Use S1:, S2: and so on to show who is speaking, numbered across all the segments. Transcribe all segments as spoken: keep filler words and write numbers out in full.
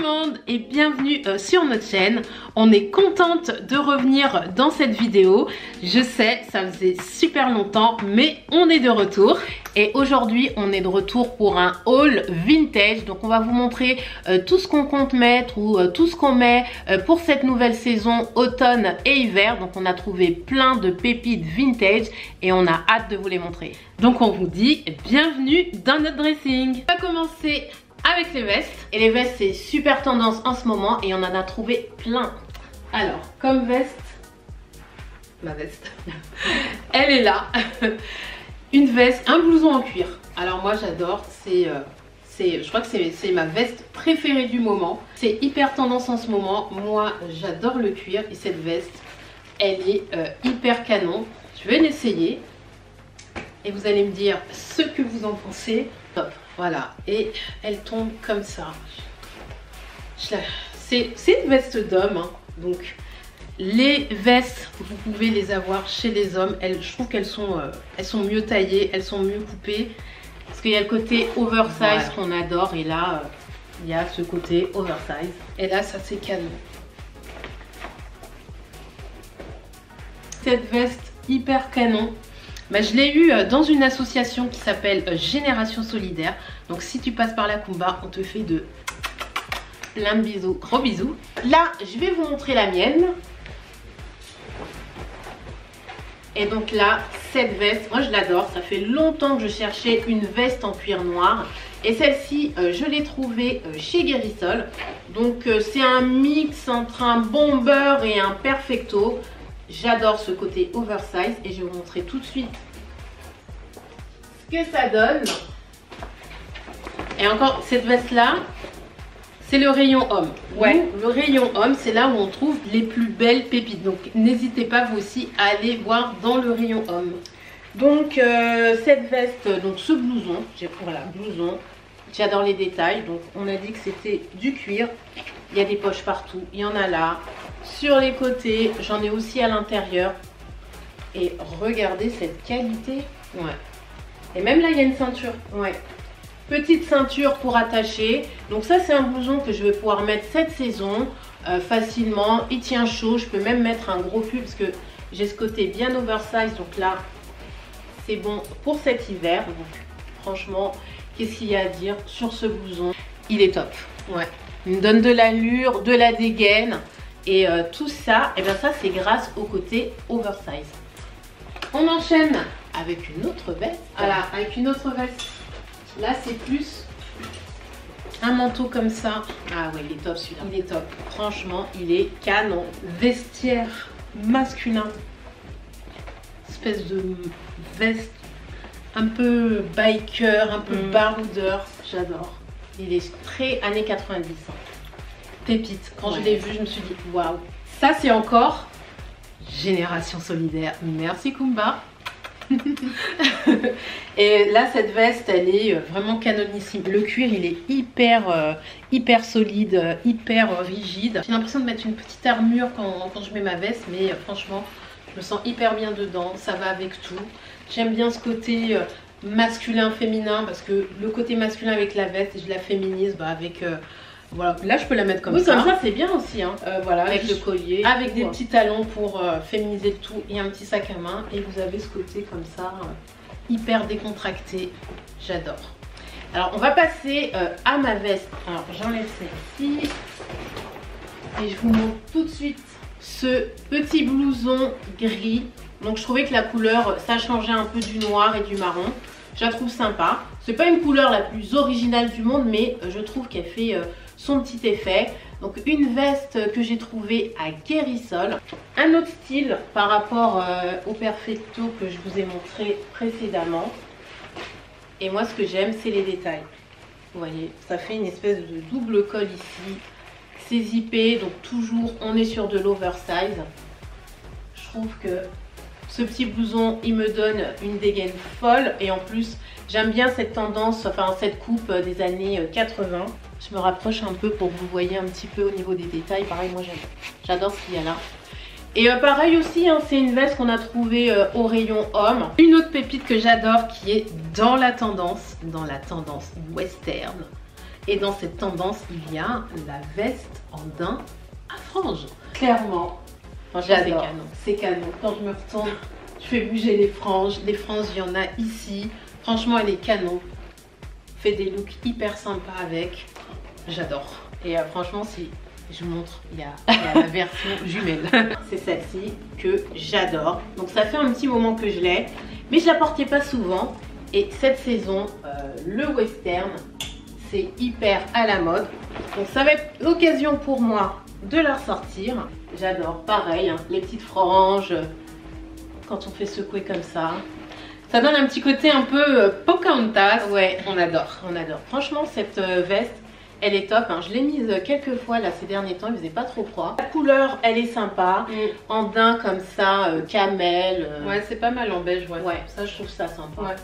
S1: monde et bienvenue euh, sur notre chaîne. On est contente de revenir dans cette vidéo. Je sais, ça faisait super longtemps, mais on est de retour. Et aujourd'hui, on est de retour pour un haul vintage. Donc on va vous montrer euh, tout ce qu'on compte mettre ou euh, tout ce qu'on met euh, pour cette nouvelle saison automne et hiver. Donc on a trouvé plein de pépites vintage et on a hâte de vous les montrer. Donc on vous dit bienvenue dans notre dressing. On va commencer avec les vestes. Et les vestes, c'est super tendance en ce moment et on en a trouvé plein. Alors, comme veste, ma veste, elle est là. Une veste, un blouson en cuir. Alors moi j'adore, c'est, euh, c'est, je crois que c'est ma veste préférée du moment. C'est hyper tendance en ce moment. Moi j'adore le cuir et cette veste, elle est euh, hyper canon. Je vais l'essayer et vous allez me dire ce que vous en pensez. Top. Voilà, et elle tombe comme ça. C'est une veste d'homme, hein. Donc les vestes, vous pouvez les avoir chez les hommes. Elles, je trouve qu'elles sont, euh, elles sont mieux taillées, elles sont mieux coupées. Parce qu'il y a le côté oversize voilà. qu'on adore. Et là, euh, il y a ce côté oversize. Et là, ça c'est canon. Cette veste hyper canon. Bah, je l'ai eu dans une association qui s'appelle Génération Solidaire. Donc si tu passes par la Kumba, on te fait de plein de bisous. Gros bisous. Là, je vais vous montrer la mienne. Et donc là, cette veste, moi je l'adore. Ça fait longtemps que je cherchais une veste en cuir noir. Et celle-ci, euh, je l'ai trouvée euh, chez Guérissol. Donc euh, c'est un mix entre un bomber et un perfecto. J'adore ce côté oversize et je vais vous montrer tout de suite ce que ça donne. Et encore, cette veste-là, c'est le rayon homme. Ouais. Le rayon homme, c'est là où on trouve les plus belles pépites. Donc, n'hésitez pas vous aussi à aller voir dans le rayon homme. Donc, euh, cette veste, donc ce blouson, j'ai voilà, blouson. J'adore les détails. Donc, on a dit que c'était du cuir. Il y a des poches partout. Il y en a là. Sur les côtés, j'en ai aussi à l'intérieur. Et regardez cette qualité. Ouais. Et même là, il y a une ceinture. Ouais. Petite ceinture pour attacher. Donc ça, c'est un blouson que je vais pouvoir mettre cette saison euh, facilement. Il tient chaud. Je peux même mettre un gros pull parce que j'ai ce côté bien oversize. Donc là, c'est bon pour cet hiver. Donc franchement, qu'est-ce qu'il y a à dire sur ce blouson? Il est top. Ouais. Il me donne de l'allure, de la dégaine. Et euh, tout ça, et bien ça c'est grâce au côté oversize. On enchaîne avec une autre veste. Voilà, avec une autre veste. Là c'est plus un manteau comme ça. Ah ouais, il est top celui-là. Il est top. Franchement, il est canon. Vestiaire masculin. Espèce de veste un peu biker, un peu mm. baroudeur. J'adore. Il est très années quatre-vingt-dix. Pépite. Quand ouais. je l'ai vu, je me suis dit waouh. Ça c'est encore Génération Solidaire. Merci Kumba. Et là cette veste, elle est vraiment canonissime. Le cuir, il est hyper euh, hyper solide, hyper euh, rigide. J'ai l'impression de mettre une petite armure quand, quand je mets ma veste, mais euh, franchement, je me sens hyper bien dedans. Ça va avec tout. J'aime bien ce côté euh, masculin, féminin, parce que le côté masculin avec la veste, je la féminise bah, avec euh, voilà, là je peux la mettre comme oui, ça. Oui, comme ça c'est bien aussi. Hein. Euh, voilà, avec le collier. Avec des ouais. petits talons pour euh, féminiser le tout et un petit sac à main. Et vous avez ce côté comme ça, euh, hyper décontracté. J'adore. Alors on va passer euh, à ma veste. Alors j'enlève celle-ci. Et je vous montre tout de suite ce petit blouson gris. Donc je trouvais que la couleur, ça changeait un peu du noir et du marron. Je la trouve sympa. C'est pas une couleur la plus originale du monde, mais je trouve qu'elle fait euh, son petit effet. Donc une veste que j'ai trouvée à Guérissol. Un autre style par rapport euh, au perfecto que je vous ai montré précédemment. Et moi ce que j'aime, c'est les détails. Vous voyez, ça fait une espèce de double col ici. C'est zippé, donc toujours on est sur de l'oversize. Je trouve que ce petit blouson, il me donne une dégaine folle. Et en plus, j'aime bien cette tendance, enfin cette coupe des années quatre-vingts. Je me rapproche un peu pour que vous voyez un petit peu au niveau des détails. Pareil, moi j'adore ce qu'il y a là. Et euh, pareil aussi, hein, c'est une veste qu'on a trouvée euh, au rayon homme. Une autre pépite que j'adore qui est dans la tendance, dans la tendance western. Et dans cette tendance, il y a la veste en daim à franges.
S2: Clairement.
S1: J'adore.
S2: C'est canon. Quand je me retourne,
S1: je fais bouger les franges. Les franges, il y en a ici. Franchement, elle est canon. Fait des looks hyper sympas avec. J'adore. Et euh, franchement, si je vous montre, il y a, il y a la version jumelle. C'est celle-ci que j'adore. Donc ça fait un petit moment que je l'ai, mais je la portais pas souvent. Et cette saison, euh, le western, c'est hyper à la mode. Donc ça va être l'occasion pour moi de la ressortir. J'adore, pareil, hein, les petites franges, quand on fait secouer comme ça. Ça donne un petit côté un peu euh, Pocahontas. Ouais, on adore, on adore. Franchement, cette euh, veste, elle est top. Hein. Je l'ai mise quelques fois là ces derniers temps, il faisait pas trop froid. La couleur, elle est sympa. Mm. En daim comme ça, euh, camel. Euh...
S2: Ouais, c'est pas mal en beige, ouais.
S1: Ouais, ça je trouve ça sympa. Ouais.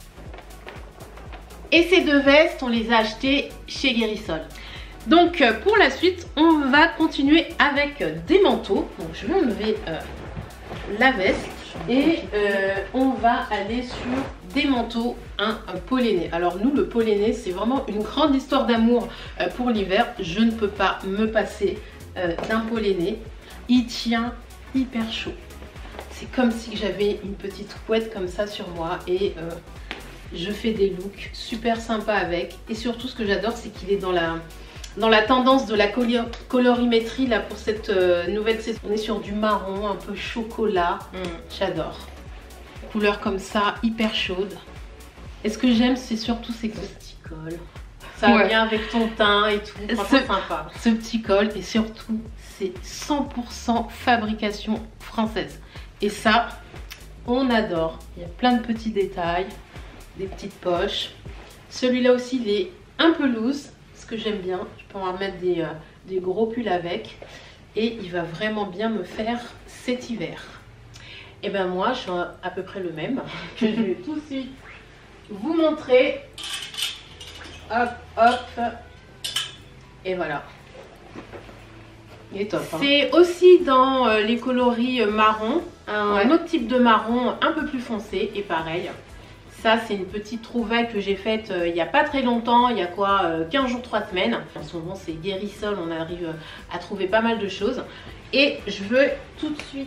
S1: Et ces deux vestes, on les a achetées chez Guérisol. Donc pour la suite, on va continuer avec des manteaux. Donc je vais enlever euh, la veste et euh, on va aller sur des manteaux, un, un polonais. Alors nous, le polonais, c'est vraiment une grande histoire d'amour euh, pour l'hiver. Je ne peux pas me passer euh, d'un polonais. Il tient hyper chaud. C'est comme si j'avais une petite couette comme ça sur moi et euh, je fais des looks super sympas avec. Et surtout, ce que j'adore, c'est qu'il est dans la... Dans la tendance de la colorimétrie là pour cette euh, nouvelle saison. On est sur du marron, un peu chocolat. Mm. J'adore. Couleur comme ça, hyper chaude. Et ce que j'aime, c'est surtout c'est que ce petit col. Ça ouais. vient avec ton teint et tout. Franchement, ce, sympa. Ce petit col et surtout, c'est cent pour cent fabrication française. Et ça, on adore. Il y a plein de petits détails, des petites poches. Celui-là aussi, il est un peu loose. Ce que j'aime bien, je peux en mettre des, euh, des gros pulls avec et il va vraiment bien me faire cet hiver. Et ben moi je suis à peu près le même que je vais tout de suite vous montrer. Hop hop et voilà, il est top hein. C'est aussi dans euh, les coloris euh, marron, un ouais. autre type de marron un peu plus foncé et pareil. Ça, c'est une petite trouvaille que j'ai faite euh, il n'y a pas très longtemps, il y a quoi, euh, quinze jours, trois semaines. En ce moment, c'est Guérisol, on arrive euh, à trouver pas mal de choses. Et je veux tout de suite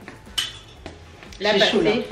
S1: la passer.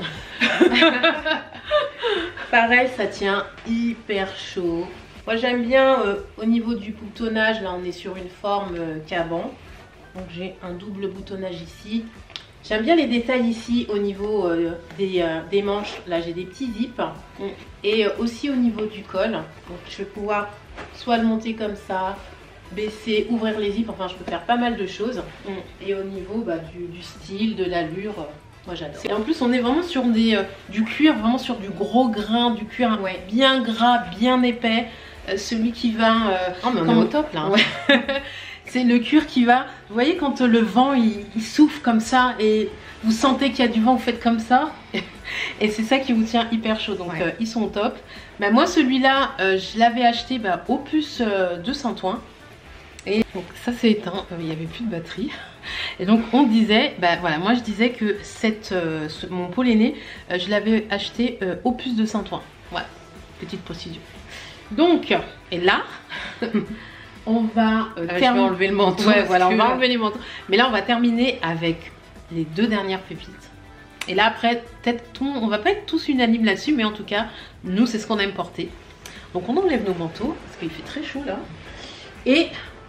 S1: Pareil, ça tient hyper chaud. Moi, j'aime bien euh, au niveau du boutonnage, là, on est sur une forme euh, caban. Donc, j'ai un double boutonnage ici. J'aime bien les détails ici au niveau euh, des, euh, des manches. Là, j'ai des petits zips. Mm. Et euh, aussi au niveau du col. Donc, je vais pouvoir soit le monter comme ça, baisser, ouvrir les zips. Enfin, je peux faire pas mal de choses. Mm. Et au niveau bah, du, du style, de l'allure, euh, moi j'adore. Et en plus, on est vraiment sur des, euh, du cuir, vraiment sur du gros grain, du cuir ouais. bien gras, bien épais. Euh, celui qui va... Euh,
S2: oh, mais on est au top là. Hein.
S1: Ouais. C'est le cuir qui va, vous voyez quand le vent il, il souffle comme ça et vous sentez qu'il y a du vent, vous faites comme ça et c'est ça qui vous tient hyper chaud, donc ouais. euh, ils sont au top. Bah, moi celui-là, euh, je l'avais acheté bah, au puce euh, de Saint-Ouen et donc ça s'est éteint, euh, il n'y avait plus de batterie et donc on disait, bah voilà, moi je disais que cette, euh, ce, mon polonais, euh, je l'avais acheté euh, au puce de Saint-Ouen, voilà, petite précision. Donc, et là... On va euh,
S2: ah, terminer. enlever le manteau.
S1: Ouais, voilà, on va enlever les manteaux. Mais là, on va terminer avec les deux dernières pépites. Et là, après, peut-être on va pas être tous unanimes là-dessus, mais en tout cas, nous, c'est ce qu'on aime porter. Donc, on enlève nos manteaux parce qu'il fait très chaud là. Et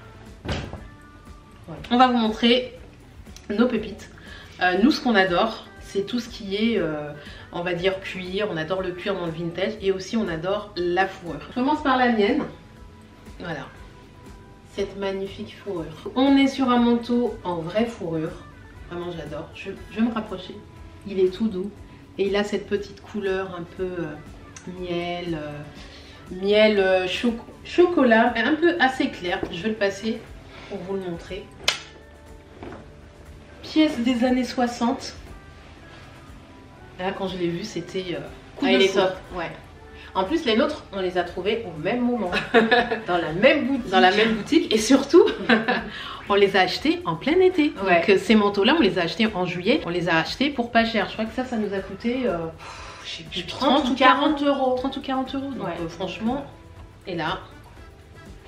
S1: voilà. On va vous montrer nos pépites. Euh, nous, ce qu'on adore, c'est tout ce qui est, euh, on va dire, cuir. On adore le cuir dans le vintage et aussi on adore la fourrure. Je commence par la mienne. Voilà. Cette magnifique fourrure. On est sur un manteau en vraie fourrure. Vraiment j'adore. Je, je vais me rapprocher. Il est tout doux. Et il a cette petite couleur un peu euh, miel. Euh, miel euh, cho chocolat. Un peu assez clair. Je vais le passer pour vous le montrer. Pièce des années soixante. Là quand je l'ai vu c'était... Euh, coup ah, de il est top. Ouais. En plus, les nôtres, on les a trouvés au même moment, dans la même boutique,
S2: dans la même boutique,
S1: et surtout, on les a achetés en plein été.
S2: Ouais.
S1: Donc ces manteaux-là, on les a achetés en juillet, on les a achetés pour pas cher. Je crois que ça, ça nous a coûté euh, je sais plus, trente ou quarante euros. trente ou quarante euros. Donc ouais. euh, franchement, et là,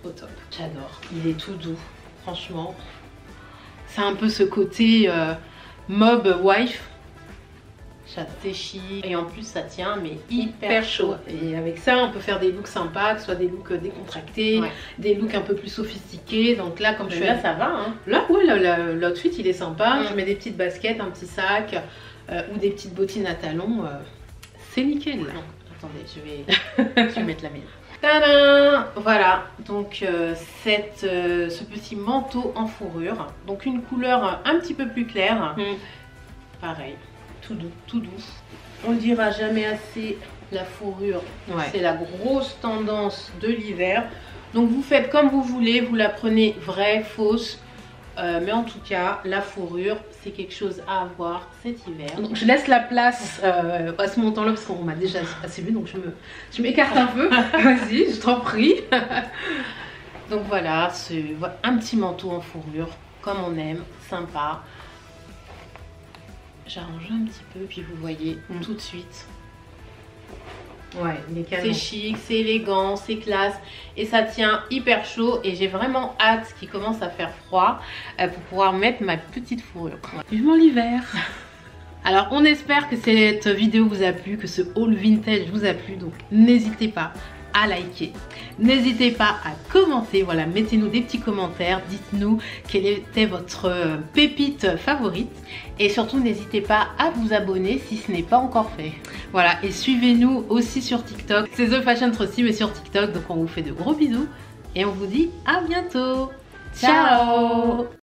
S2: au top.
S1: J'adore. Il est tout doux, franchement. C'est un peu ce côté euh, mob wife. C'est chic. Et en plus, ça tient, mais hyper, hyper chaud. Et avec ça, on peut faire des looks sympas, que ce soit des looks décontractés, ouais. des looks un peu plus sophistiqués. Donc là, comme mais je suis.
S2: Là, ça va. Hein.
S1: Là, ouais, l'outfit, il est sympa. Mmh. Je mets des petites baskets, un petit sac euh, ou des petites bottines à talons. Euh, C'est nickel. Non, attendez, je vais, je vais mettre la mienne. Tadam! Voilà, donc euh, cette, euh, ce petit manteau en fourrure, donc une couleur un petit peu plus claire, mm. pareil, tout doux, tout doux. On ne dira jamais assez, la fourrure, ouais. c'est la grosse tendance de l'hiver. Donc vous faites comme vous voulez, vous la prenez vraie, fausse, euh, mais en tout cas, la fourrure, c'est quelque chose à avoir cet hiver. Donc je laisse la place euh, à ce montant-là parce qu'on m'a déjà assez vu, donc je me, je m'écarte un peu. Vas-y, je t'en prie. Donc voilà, c'est un petit manteau en fourrure, comme on aime, sympa. J'arrange un petit peu, puis vous voyez mm. tout de suite. Ouais, c'est chic, c'est élégant, c'est classe et ça tient hyper chaud et j'ai vraiment hâte qu'il commence à faire froid euh, pour pouvoir mettre ma petite fourrure. Ouais. Vivement l'hiver. Alors on espère que cette vidéo vous a plu, que ce haul vintage vous a plu, donc n'hésitez pas à liker, n'hésitez pas à commenter, voilà, mettez-nous des petits commentaires, dites-nous quelle était votre pépite favorite et surtout n'hésitez pas à vous abonner si ce n'est pas encore fait. Voilà, et suivez-nous aussi sur TikTok, c'est The Fashion Trusty mais sur TikTok, donc on vous fait de gros bisous et on vous dit à bientôt. Ciao.